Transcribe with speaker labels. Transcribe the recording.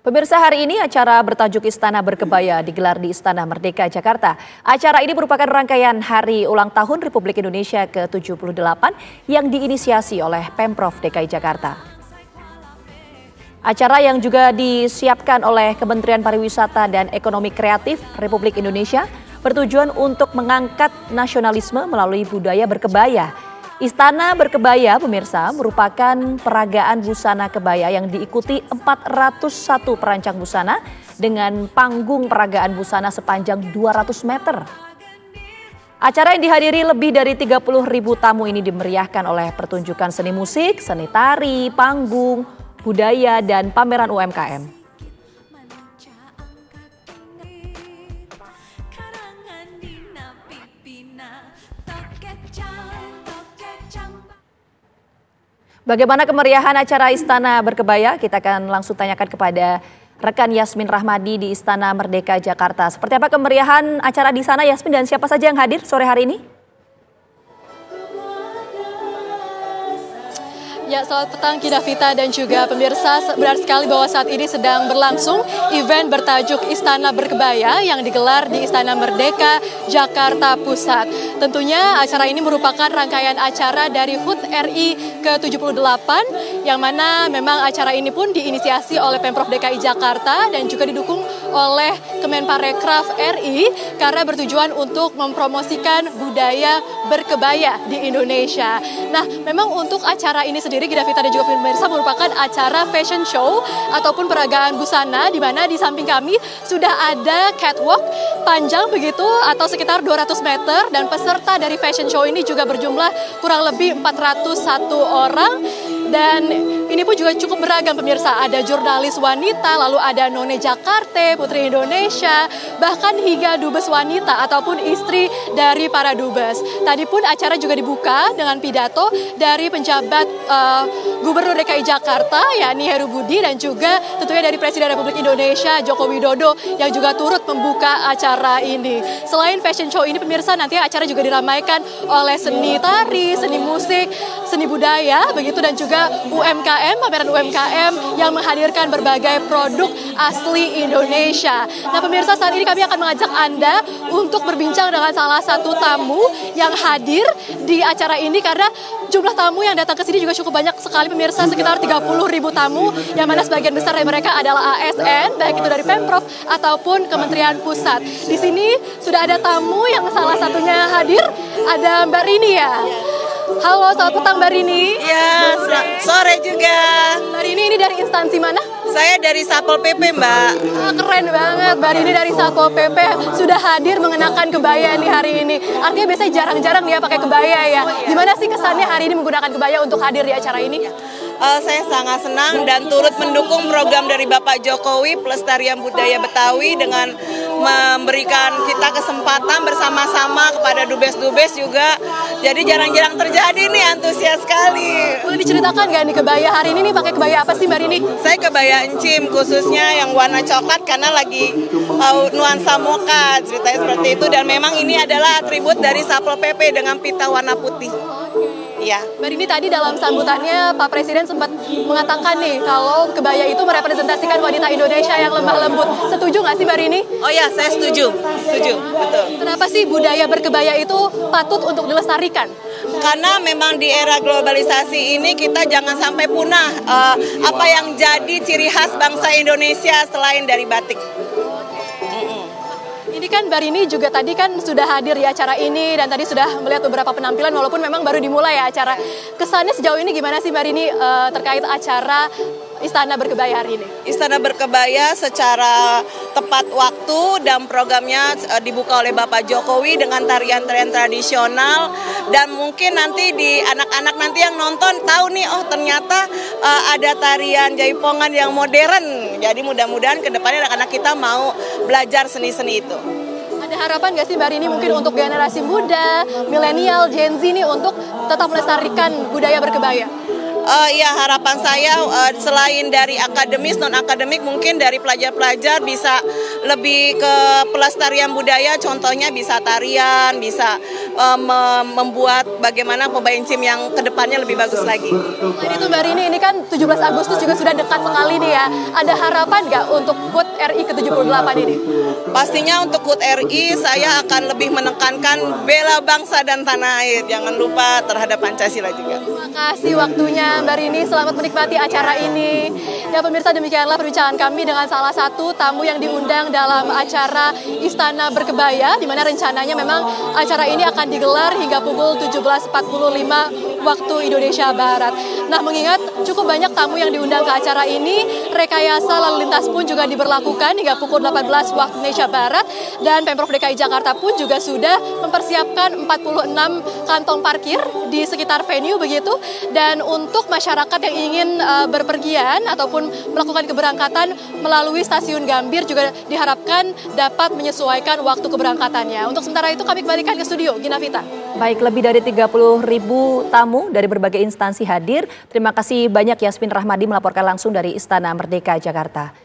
Speaker 1: Pemirsa, hari ini acara bertajuk Istana Berkebaya digelar di Istana Merdeka, Jakarta. Acara ini merupakan rangkaian hari ulang tahun Republik Indonesia ke-78 yang diinisiasi oleh Pemprov DKI Jakarta. Acara yang juga disiapkan oleh Kementerian Pariwisata dan Ekonomi Kreatif Republik Indonesia bertujuan untuk mengangkat nasionalisme melalui budaya berkebaya. Istana Berkebaya, pemirsa, merupakan peragaan busana kebaya yang diikuti 401 perancang busana dengan panggung peragaan busana sepanjang 200 meter. Acara yang dihadiri lebih dari 30.000 tamu ini dimeriahkan oleh pertunjukan seni musik, seni tari, panggung, budaya, dan pameran UMKM. Bagaimana kemeriahan acara Istana Berkebaya? Kita akan langsung tanyakan kepada rekan Yasmin Rahmadi di Istana Merdeka, Jakarta. Seperti apa kemeriahan acara di sana, Yasmin, dan siapa saja yang hadir sore hari ini?
Speaker 2: Ya, selamat petang Kidavita dan juga pemirsa. Benar sekali bahwa saat ini sedang berlangsung event bertajuk Istana Berkebaya yang digelar di Istana Merdeka, Jakarta Pusat. Tentunya acara ini merupakan rangkaian acara dari HUT RI ke-78 yang mana memang acara ini pun diinisiasi oleh Pemprov DKI Jakarta dan juga didukung oleh Kemenparekraf RI karena bertujuan untuk mempromosikan budaya berkebaya di Indonesia. Nah, memang untuk acara ini sendiri Gidavita dan juga pemirsa merupakan acara fashion show ataupun peragaan busana di mana di samping kami sudah ada catwalk panjang begitu atau sekitar 200 meter dan peserta dari fashion show ini juga berjumlah kurang lebih 401 orang. Dan ini pun juga cukup beragam pemirsa, ada jurnalis wanita, lalu ada None Jakarta, Putri Indonesia, bahkan hingga dubes wanita ataupun istri dari para dubes. Tadi pun acara juga dibuka dengan pidato dari penjabat Gubernur DKI Jakarta, yakni Heru Budi, dan juga tentunya dari Presiden Republik Indonesia, Joko Widodo, yang juga turut membuka acara ini. Selain fashion show ini pemirsa, nanti acara juga diramaikan oleh seni tari, seni musik, seni budaya, begitu, dan juga UMKM, pameran UMKM yang menghadirkan berbagai produk asli Indonesia. Nah pemirsa, saat ini kami akan mengajak Anda untuk berbincang dengan salah satu tamu yang hadir di acara ini karena jumlah tamu yang datang ke sini juga cukup banyak sekali pemirsa, sekitar 30.000 tamu yang mana sebagian besar dari mereka adalah ASN, baik itu dari Pemprov ataupun Kementerian Pusat. Di sini sudah ada tamu yang salah satunya hadir, ada Mbak Rini ya. Halo, selamat petang Mbak Rini.
Speaker 3: Ya, sore juga.
Speaker 2: Mbak Rini ini dari instansi mana?
Speaker 3: Saya dari Satpol PP, Mbak.
Speaker 2: Keren banget, Mbak Rini dari Satpol PP sudah hadir mengenakan kebaya nih hari ini. Artinya biasanya jarang-jarang dia pakai kebaya ya. Gimana sih kesannya hari ini menggunakan kebaya untuk hadir di acara ini?
Speaker 3: Saya sangat senang dan turut mendukung program dari Bapak Jokowi Pelestarian Budaya Betawi dengan memberikan kita kesempatan bersama-sama kepada dubes-dubes juga. Jadi jarang-jarang terjadi nih, antusias sekali.
Speaker 2: Boleh diceritakan nggak nih kebaya hari ini nih pakai kebaya apa sih Mbak Rini?
Speaker 3: Saya kebaya encim khususnya yang warna coklat karena lagi nuansa mocha, ceritanya seperti itu, dan memang ini adalah atribut dari Satpol PP dengan pita warna putih. Ya.
Speaker 2: Mbak Rini, tadi dalam sambutannya Pak Presiden sempat mengatakan nih kalau kebaya itu merepresentasikan wanita Indonesia yang lemah lembut. Setuju nggak sih Mbak Rini?
Speaker 3: Oh ya, saya setuju, betul.
Speaker 2: Kenapa sih budaya berkebaya itu patut untuk dilestarikan?
Speaker 3: Karena memang di era globalisasi ini kita jangan sampai punah apa yang jadi ciri khas bangsa Indonesia selain dari batik.
Speaker 2: Ini kan Mbak Rini juga tadi kan sudah hadir di acara ini dan tadi sudah melihat beberapa penampilan walaupun memang baru dimulai ya acara. Kesannya sejauh ini gimana sih Mbak Rini terkait acara Istana Berkebaya hari ini?
Speaker 3: Istana Berkebaya secara tepat waktu dan programnya dibuka oleh Bapak Jokowi dengan tarian-tarian tradisional, dan mungkin nanti di anak-anak nanti yang nonton tahu nih, oh ternyata ada tarian jaipongan yang modern. Jadi mudah-mudahan ke depannya anak-anak kita mau belajar seni-seni itu.
Speaker 2: Ada harapan nggak sih Mbak Rini mungkin untuk generasi muda, milenial, Gen Z nih untuk tetap melestarikan budaya berkebaya?
Speaker 3: Ya, harapan saya selain dari akademis, non akademik, mungkin dari pelajar-pelajar bisa lebih ke pelestarian budaya, contohnya bisa tarian, bisa membuat bagaimana pembancim yang kedepannya lebih bagus lagi.
Speaker 2: Jadi itu Mbak Rini, ini kan 17 Agustus juga sudah dekat sekali nih ya. Ada harapan nggak untuk HUT RI ke-78 ini?
Speaker 3: Pastinya untuk HUT RI saya akan lebih menekankan bela bangsa dan tanah air. Jangan lupa terhadap Pancasila juga.
Speaker 2: Terima kasih waktunya Mbak Rini, selamat menikmati acara ini. Ya pemirsa, demikianlah perbincangan kami dengan salah satu tamu yang diundang dalam acara Istana Berkebaya, di mana rencananya memang acara ini akan digelar hingga pukul 17.45 waktu Indonesia Barat. Nah, mengingat cukup banyak tamu yang diundang ke acara ini, rekayasa lalu lintas pun juga diberlakukan hingga pukul 18 waktu Indonesia Barat, dan Pemprov DKI Jakarta pun juga sudah mempersiapkan 46 kantong parkir di sekitar venue begitu. Dan untuk masyarakat yang ingin berpergian ataupun melakukan keberangkatan melalui stasiun Gambir juga diharapkan dapat menyesuaikan waktu keberangkatannya. Untuk sementara itu kami kembalikan ke studio, Gina Vita.
Speaker 1: Baik, lebih dari 30.000 tamu dari berbagai instansi hadir. Terima kasih banyak Yasmin Rahmadi melaporkan langsung dari Istana Merdeka, Jakarta.